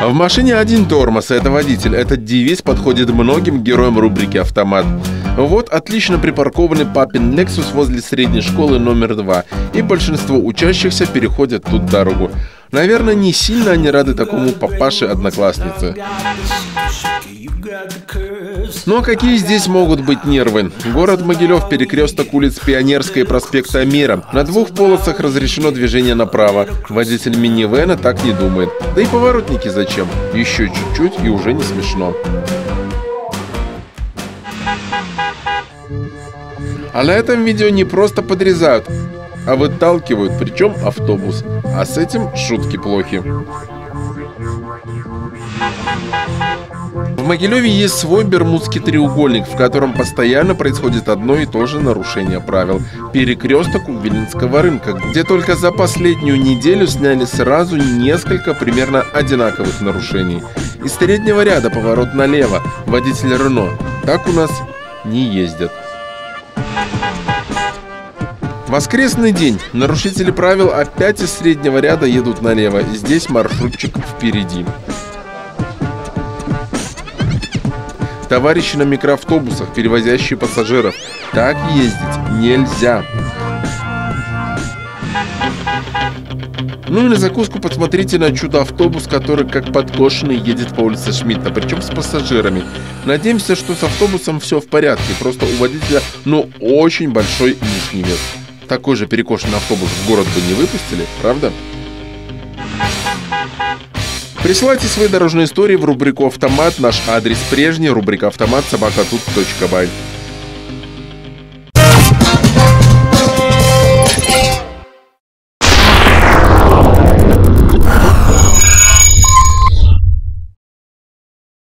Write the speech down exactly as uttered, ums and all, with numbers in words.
В машине один тормоз, это водитель. Этот девиз подходит многим героям рубрики «Автомат». Вот отлично припаркованный папин Lexus возле средней школы номер два, и большинство учащихся переходят тут дорогу. Наверное, не сильно они рады такому папаше-однокласснице. Но какие здесь могут быть нервы? Город Могилев, перекресток улиц Пионерской и проспекта Мира. На двух полосах разрешено движение направо. Водитель минивэна так не думает. Да и поворотники зачем? Еще чуть-чуть и уже не смешно. А на этом видео не просто подрезают, а выталкивают, причем автобус. А с этим шутки плохи. В Могилеве есть свой Бермудский треугольник, в котором постоянно происходит одно и то же нарушение правил. Перекресток у Виленского рынка, где только за последнюю неделю сняли сразу несколько примерно одинаковых нарушений. Из среднего ряда поворот налево, водитель Рено. Так у нас не ездят. Воскресный день. Нарушители правил опять из среднего ряда едут налево. Здесь маршрутчик впереди. Товарищи на микроавтобусах, перевозящие пассажиров. Так ездить нельзя. Ну и на закуску посмотрите на чудо-автобус, который как подкошенный едет по улице Шмидта, причем с пассажирами. Надеемся, что с автобусом все в порядке, просто у водителя, ну, очень большой лишний вес. Такой же перекошенный автобус в город бы не выпустили, правда? Присылайте свои дорожные истории в рубрику «Автомат». Наш адрес прежний, рубрика «Автомат» собака тут точка бай.